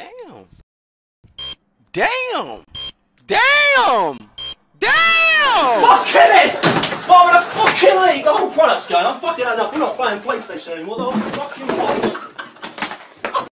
Damn. Damn. Damn. Damn. Fucking it! Barbara, fucking league, the whole product's going. I'm fucking had enough. We're not playing PlayStation anymore. The whole fucking world.